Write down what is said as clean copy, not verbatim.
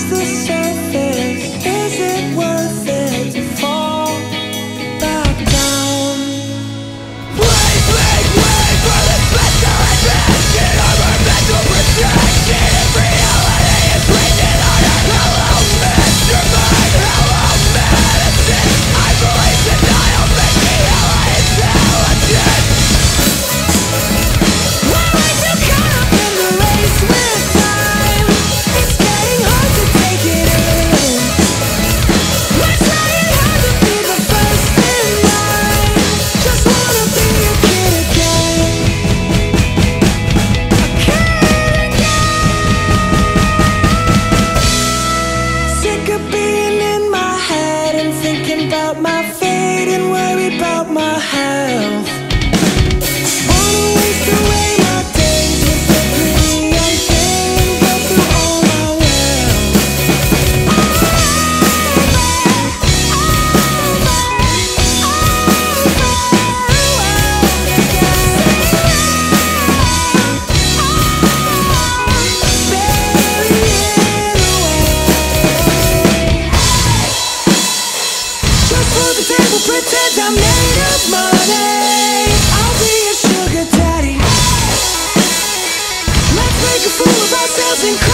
the surface. Is it worth it to fall back down? Wait for the special attention of our mental projection. If reality is printed on a hollow instrument, hollow medicine, I believe denial makes me hella intelligent. Why am I so caught up in the race with time? It's getting hard to take it in. We're trying hard to be the first in line. Just wanna be a kid again. A kid again. Sick of being in my head and thinking about my fate and worried about my health. Wanna waste away my days with the pretty young thing and go through all my wealth. Just for the table, pretend I'm made of money. I'll be a sugar daddy. Let's make a fool of ourselves and